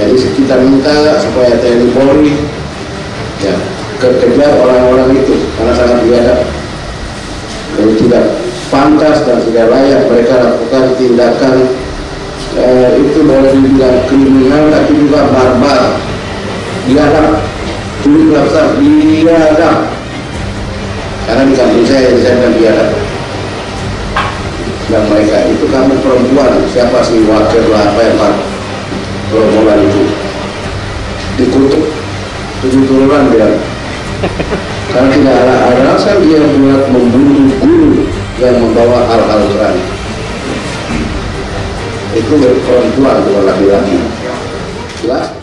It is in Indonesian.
Jadi kita minta supaya TNI Polri ya kejar orang-orang itu karena sangat biadab. Jadi tidak pantas dan tidak layak mereka lakukan tindakan itu boleh dibilang kriminal tapi juga barbar, biadab, tulis daftar biadab. Karena di kampung saya bilang biadab. Dan mereka itu kamu perempuan, siapa sih wakil apa yang rombongan itu dikutuk 7 turunan dia. Karena tidak ada alasan dia buat membunuh guru yang membawa Al-Quran. Itu perempuan bukan laki-laki. Jelas?